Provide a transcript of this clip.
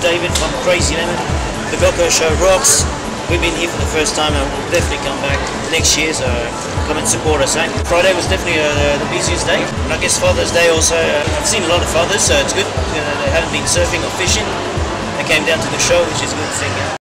David from Crazy Lemon. The Velcro show rocks. We've been here for the first time and we'll definitely come back next year, so come and support us. Friday was definitely the busiest day. And I guess Father's Day also, I've seen a lot of fathers, so it's good. They haven't been surfing or fishing. They came down to the show, which is a good thing.